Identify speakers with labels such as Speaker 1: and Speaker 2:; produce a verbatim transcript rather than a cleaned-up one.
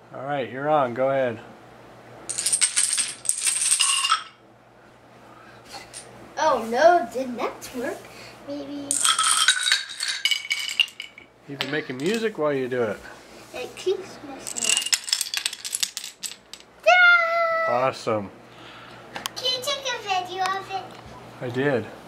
Speaker 1: All right, you're on. Go ahead.
Speaker 2: Oh no, did that work? Maybe.
Speaker 1: Even making music while you do it.
Speaker 2: It keeps messing up.
Speaker 1: Awesome.
Speaker 2: Can you take a video of it?
Speaker 1: I did.